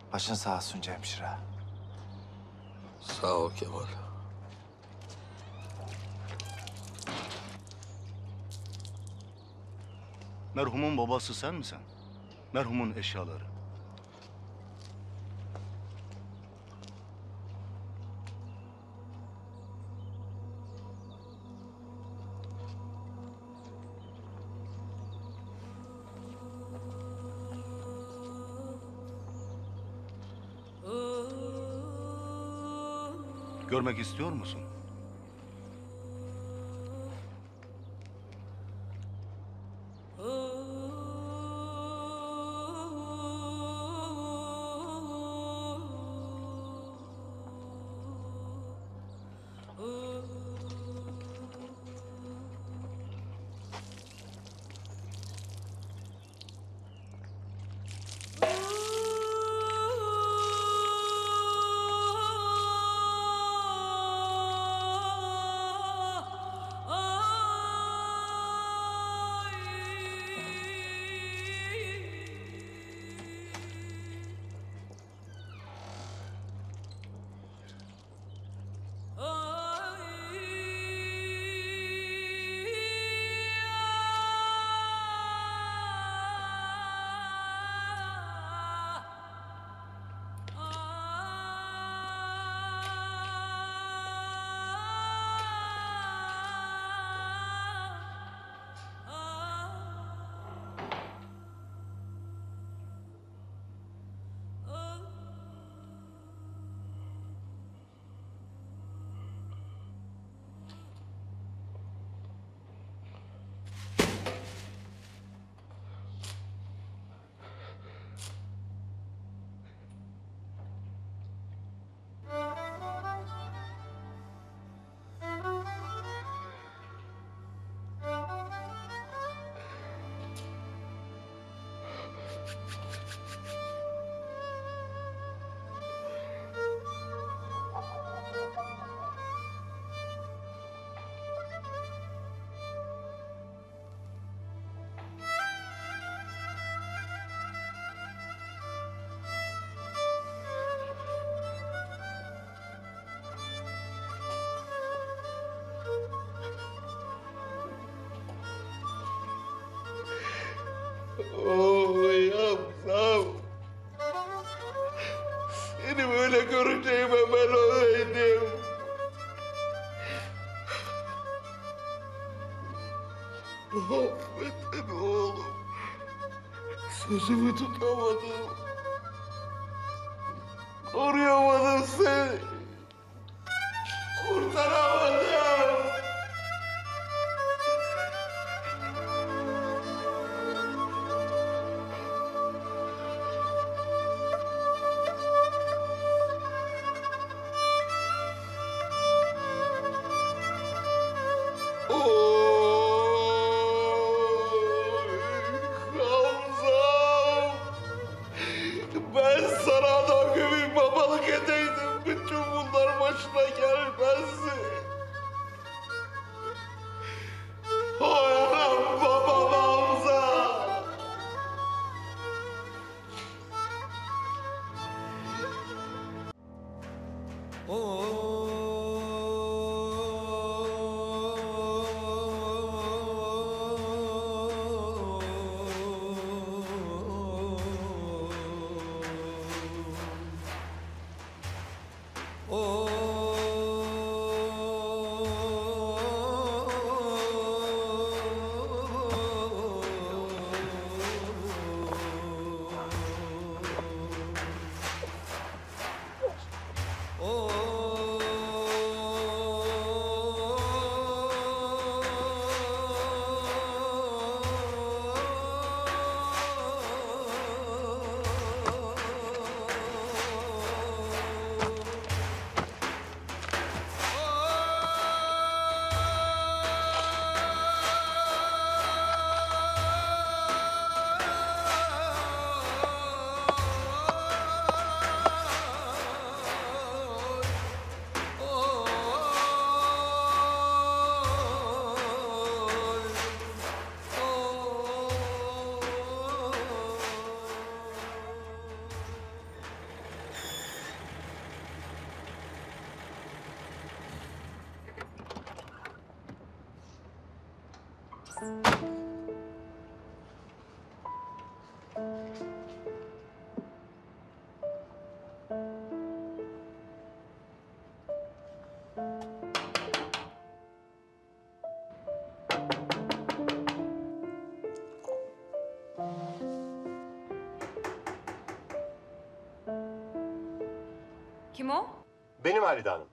Başın sağ olsun Cemşire. Sağ ol Kemal. Merhumun babası sen misin? Merhumun eşyaları. Görmek istiyor musun? Oğlum sağ ol. Seni böyle göreceğime ben olaydım. Affet oğlum. Sözümü tutamadım. Koruyamadım seni. Kurtaramadım. Hamzam! Ben sana adam gibi babalık edeydim. Bütün bunlar başına gelmezdi. Kim o? Benim Halide Hanım.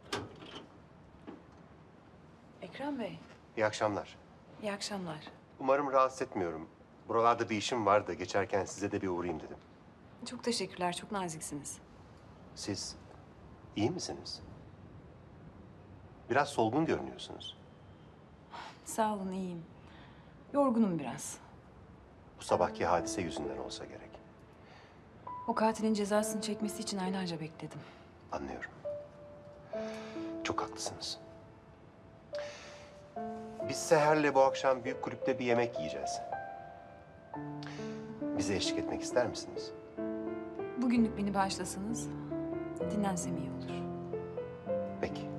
Ekrem Bey. İyi akşamlar. İyi akşamlar. Umarım rahatsız etmiyorum. Buralarda bir işim vardı. Geçerken size de bir uğrayayım dedim. Çok teşekkürler. Çok naziksiniz. Siz iyi misiniz? Biraz solgun görünüyorsunuz. Sağ olun, iyiyim. Yorgunum biraz. Bu sabahki hadise yüzünden olsa gerek. O katilin cezasını çekmesi için aylarca bekledim. Anlıyorum. Çok haklısınız. Biz Seher'le bu akşam büyük kulüpte bir yemek yiyeceğiz. Bize eşlik etmek ister misiniz? Bugünlük beni bağışlasanız dinlensem iyi olur. Peki.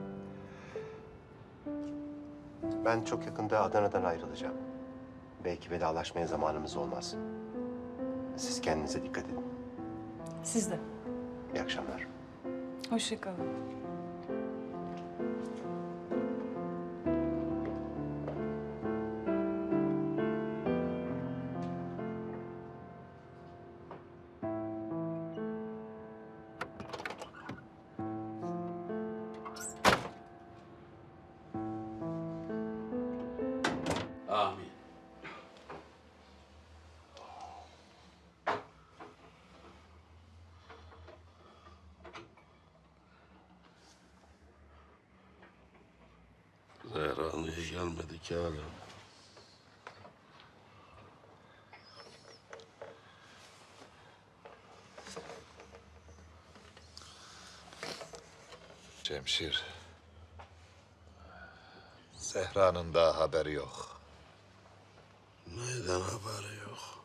Ben çok yakında Adana'dan ayrılacağım. Belki vedalaşmaya zamanımız olmaz. Siz kendinize dikkat edin. Siz de. İyi akşamlar. Hoşça kalın. Amin. Zehra niye gelmedi ki hala? Cemşir. Zehra'nın daha haberi yok. Neyden haberi yok?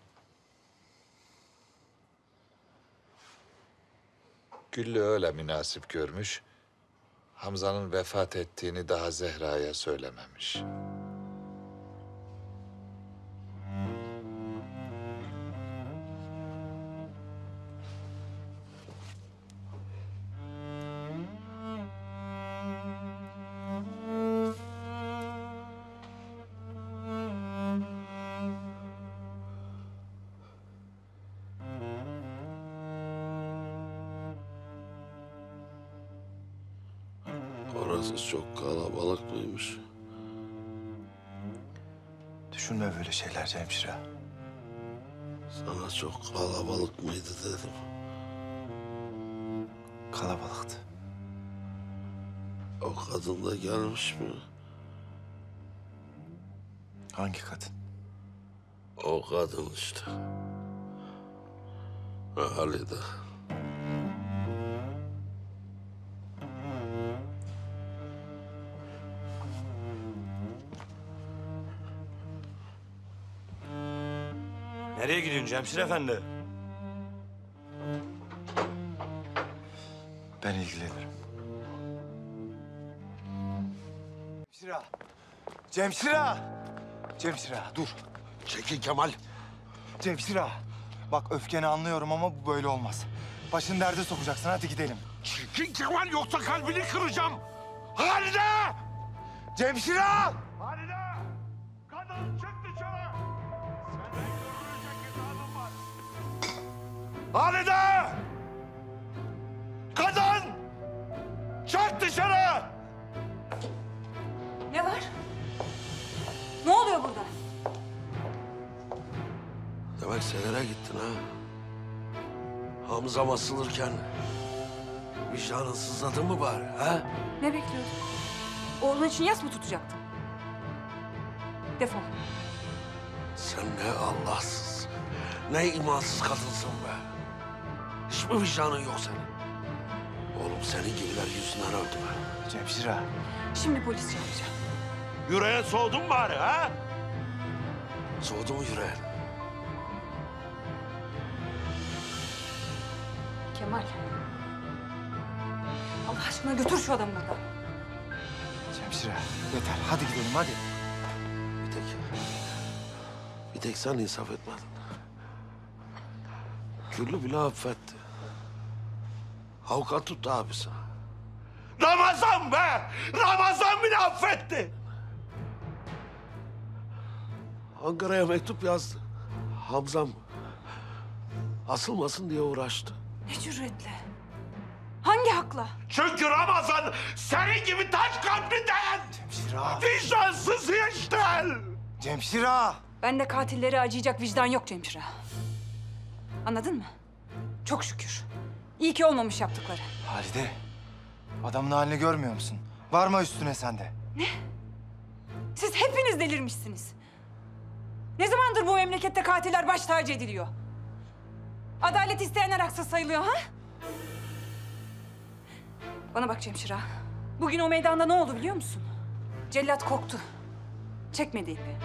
Güllü öyle münasip görmüş. Hamza'nın vefat ettiğini daha Zehra'ya söylememiş. Orası çok kalabalık mıymış? Düşünme böyle şeyler Cemşire. Sana çok kalabalık mıydı dedim. Kalabalıktı. O kadın da gelmiş mi? Hangi kadın? O kadın işte. Halide. Nereye gidiyorsun Cemşir Efendi? Ben ilgilenirim. Cemşire! Cemşire! Cemşire dur. Çekil Kemal. Cemşire! Bak öfkeni anlıyorum ama bu böyle olmaz. Başını derde sokacaksın, hadi gidelim. Çekil Kemal yoksa kalbini kıracağım. Halide! Cemşire! Halide! Kadın çık dışarı! Senden görülecek hesabım var. Halide! Kadın! Çık dışarı! Ne var? Ne oluyor burada? Demek Seher'e gittin ha? Hamza basılırken vicdanın sızladı mı bari ha? Ne bekliyordun? Oğlun için yas mı tutacaktın? Defol. Sen ne Allahsız, ne imansız kadınsın be. Hiç mi vicdanın yok senin? Oğlum senin gibiler yüzünden öldü be. Cemşire! Şimdi polis çağıracağım. Yüreğe soğudun bari ha? Soğudu mu yüreğin? Kemal. Allah aşkına götür şu adamı buradan. Cemşire yeter, hadi gidelim hadi. Bir tek sen insaf etmedin. Güllü bile affetti. Avukat tuttu abisi. Ramazan be! Ramazan bile affetti. Ankara'ya mektup yazdı. Hamzam asılmasın diye uğraştı. Ne cüretle? Hangi hakla? Çünkü Ramazan senin gibi taş kalpli değil. Cemşir ağa. Vicdansız işte. Cemşir ağa. Bende katilleri acıyacak vicdan yok Cemşir ağa. Anladın mı? Çok şükür. İyi ki olmamış yaptıkları. Halide. Adamın halini görmüyor musun? Varma üstüne sen de. Siz hepiniz delirmişsiniz. Ne zamandır bu memlekette katiller baş tacı ediliyor? Adalet isteyenler haksız sayılıyor ha? Bana bak Cemşir ağa. Bugün o meydanda ne oldu biliyor musun? Cellat korktu. Çekmedi ipi.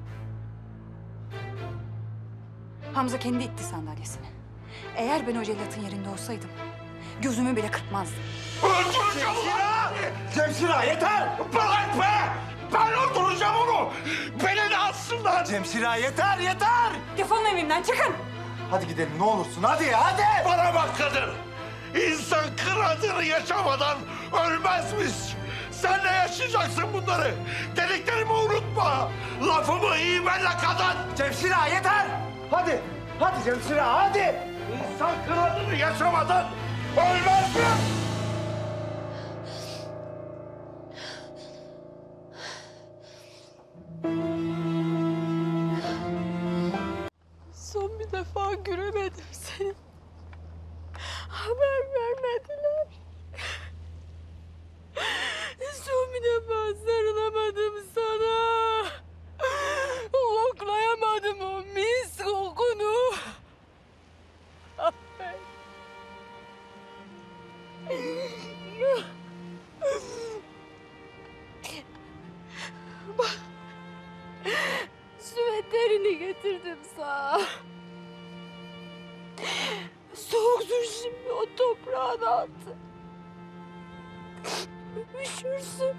Hamza kendi itti sandalyesini. Eğer ben o cellatın yerinde olsaydım gözümü bile kırpmazdım. Öldüreceğim ulan! Cemşir ağa yeter! Bırak be! Ben öldüreceğim onu! Beni de alsınlar! Cemşir ağa yeter yeter! Defolun evimden çıkın! Hadi gidelim ne olursun hadi hadi! Bana bak kadın! İnsan kıradığını yaşamadan ölmezmiş! Sen de yaşayacaksın bunları! Dediklerimi unutma! Lafımı iyi benle kadın! Cemşir ağa yeter! Hadi! Hadi Cemşir ağa hadi! İnsan kıradığını yaşamadan ölmez mi? Son bir defa göremedim seni. Haber vermediler. Son bir defa sarılamadım sana. Koklayamadım o mis kokunu. Affet. Bak. Süveterini getirdim sana. Soğuktur şimdi o toprağın altı. Üşürsün.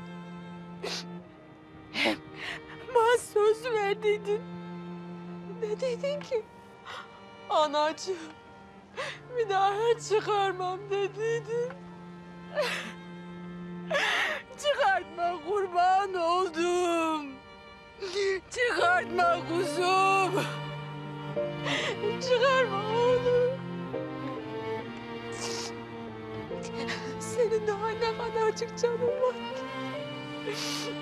Hem bana söz verdiydin. Ne dedin ki? Anacığım, bir daha hiç çıkarmam dediydin. Çıkartma kurban oldum. Çıkartma kuzum. Çıkarma oğlum. Senin daha ne kadarcık canın var ki.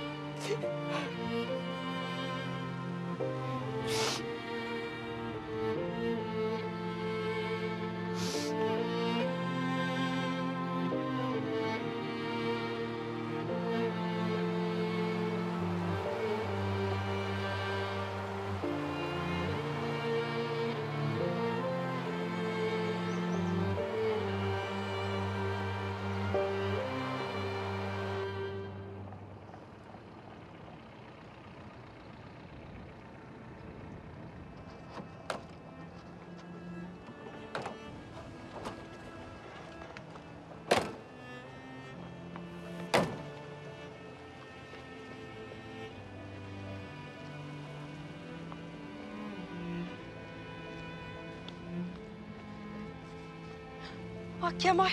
Bak Kemal.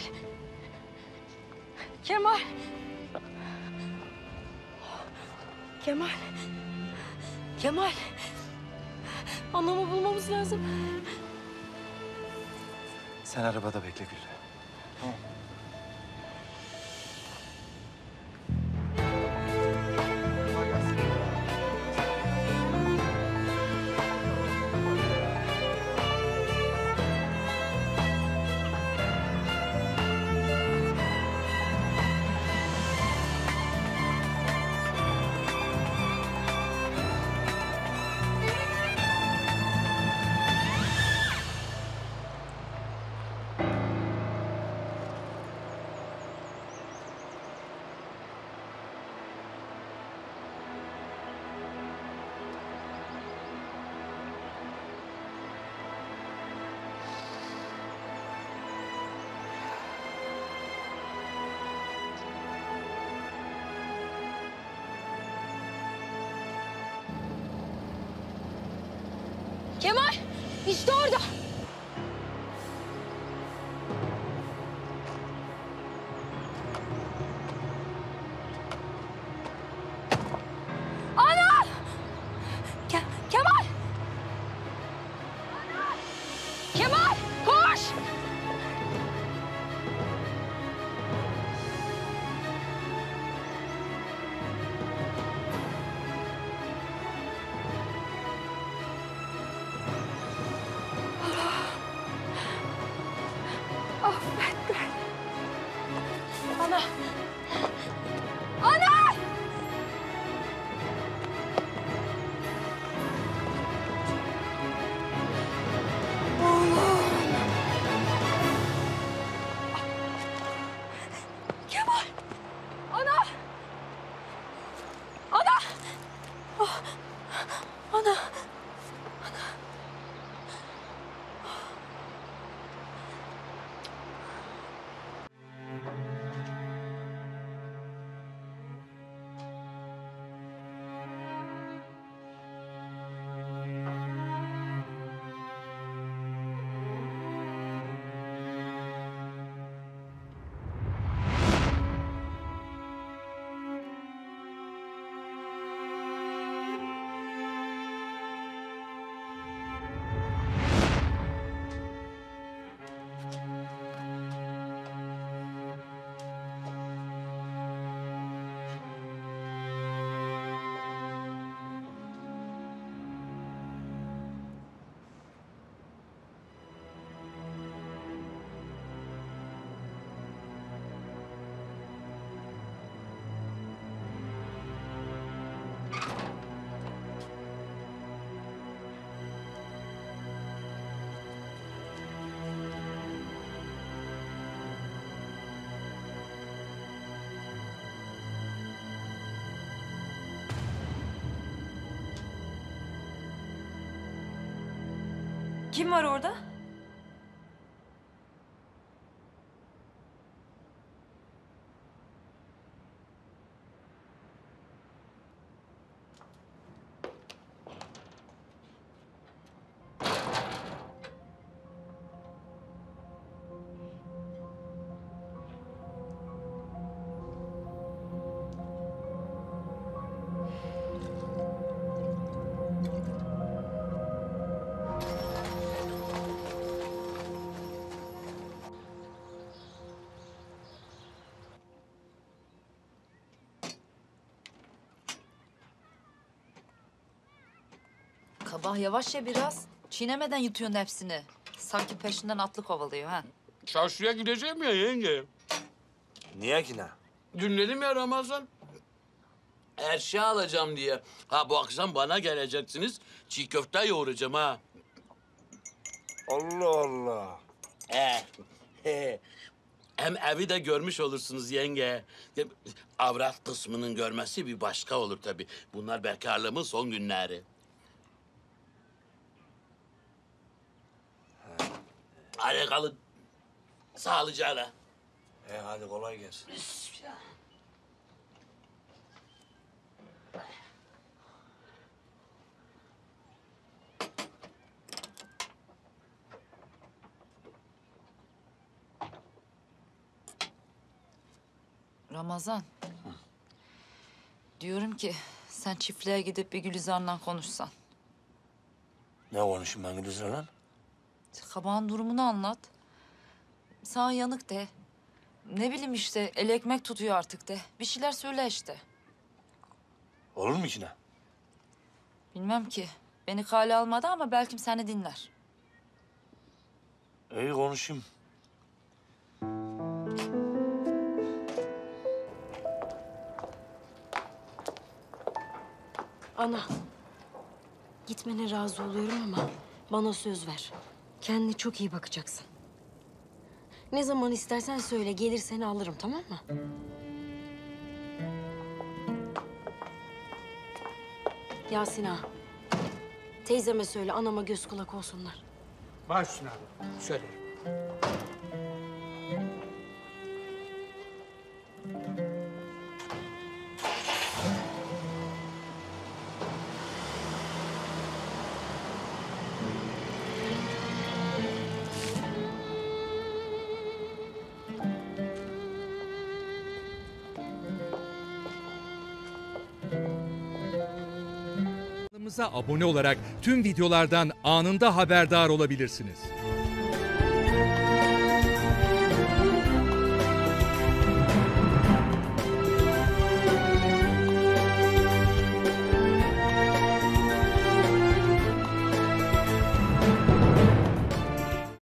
Kemal. Kemal. Kemal. Anamı bulmamız lazım. Sen arabada bekle Güllü. Tamam. Kemal! İşte orada! Ana! Kemal! Kemal! Koş! Affet beni. Ana! Ana! Kemal! Ana! Ana! Oh! Ana! Kim var orada? Kabah yavaş ya biraz. Çiğnemeden yutuyorsun hepsini. Sanki peşinden atlı kovalıyor ha. Çarşıya gideceğim ya yenge. Niye ki ne? Dün dedim ya Ramazan. Eşya alacağım diye. Ha bu akşam bana geleceksiniz. Çiğ köfte yoğuracağım ha. Allah Allah. Hem evi de görmüş olursunuz yenge. Avrat kısmının görmesi bir başka olur tabii. Bunlar bekarlığımın son günleri. Hadi kalın. Sağlıcakla. Hadi kolay gelsin. Ramazan. Diyorum ki sen çiftliğe gidip bir Gülizar'la konuşsan. Ne konuşayım ben Gülizar'la lan? Kabağın durumunu anlat. Sağ yanık de. Ne bileyim işte el ekmek tutuyor artık de. Bir şeyler söyle işte. Olur mu ki ne? Bilmem ki. Beni kale almadı ama belki seni dinler. İyi konuşayım. Ana, gitmene razı oluyorum ama bana söz ver. Kendine çok iyi bakacaksın. Ne zaman istersen söyle, gelir seni alırım, tamam mı? Yasin ağa, teyzeme söyle, anama göz kulak olsunlar. Baş üstüne abi. Söyle. Kanalımıza abone olarak tüm videolardan anında haberdar olabilirsiniz.